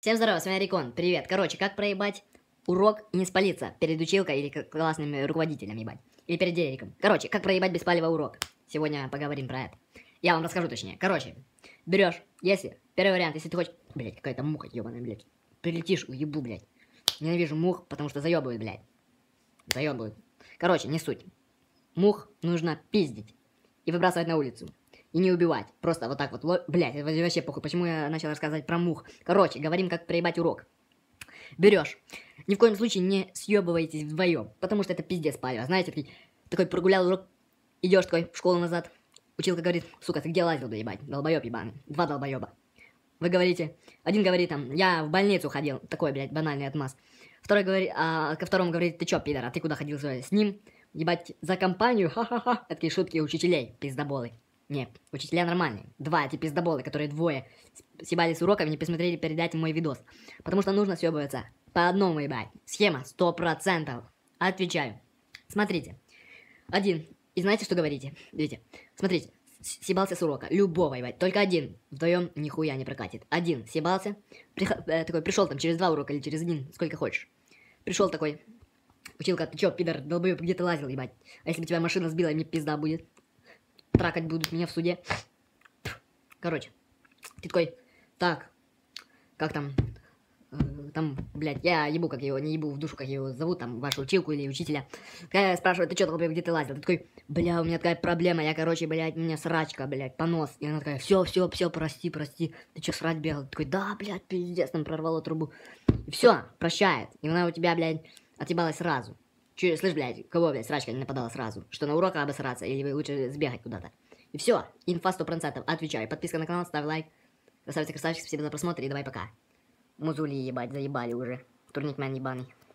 Всем здорова, с вами Рикон, привет. Короче, как проебать урок и не спалиться перед училкой или классным руководителем, ебать. Или перед директором. Короче, как проебать беспалево урок. Сегодня поговорим про это. Я вам расскажу точнее. Короче, берешь, если, первый вариант, если ты хочешь... Блять, какая-то муха ебаная, блять. Прилетишь, уебу, блять. Ненавижу мух, потому что заебывают, блять. Заебывают. Короче, не суть. Мух нужно пиздить и выбрасывать на улицу. И не убивать. Просто вот так вот. Блять, это вообще похуй. Почему я начал рассказывать про мух? Короче, говорим, как проебать урок. Берешь. Ни в коем случае не съебывайтесь вдвоем. Потому что это пиздец палево. Знаете, ты такой прогулял урок, идешь такой в школу назад. Училка говорит: сука, ты где лазил, да ебать? Долбоеб ебаный. Два долбоеба. Вы говорите, один говорит там: я в больницу ходил. Такой, блядь, банальный отмаз. Второй говорит, ко второму говорит: ты чё, пидор, а ты куда ходил с ним? Ебать, за компанию, ха-ха-ха. Это такие шутки учителей, пиздоболы. Нет, учителя нормальные. Два эти пиздоболы, которые двое съебались с уроков и не посмотрели перед этим мой видос. Потому что нужно съебываться по одному, ебать. Схема 100%. Отвечаю. Смотрите. Один. И знаете, что говорите? Видите? Смотрите. Съебался с урока. Любого, ебать. Только один. Вдвоем нихуя не прокатит. Один съебался. Такой пришел там через 2 урока или через 1, сколько хочешь. Пришел такой. Училка: ты чё, пидор, долбоёб, где ты лазил, ебать? А если бы тебя машина сбила, мне пизда будет. Тракать будут меня в суде. Короче, ты такой: так, как там, там, блядь, я ебу, как его, не ебу в душу, как его зовут, там, вашу училку или учителя. Такая спрашивает: ты чё, долбоёб, где ты лазил? Ты такой: бля, у меня такая проблема, я, короче, блядь, у меня срачка, блядь, понос. И она такая: все, прости, ты чё, срать бегал? Ты такой: да, блядь, пиздец, там прорвало трубу. И все, прощает. И она у тебя, блядь, отъебалась сразу. Че, слышь, блядь, кого, блядь, срачка не нападала сразу? Что, на урок обосраться или лучше сбегать куда-то? И все, инфа 100%, отвечаю. Подписка на канал, ставь лайк. Красавица, красавчик, спасибо за просмотр и давай пока. Музули ебать, заебали уже. Турникмен ебаный.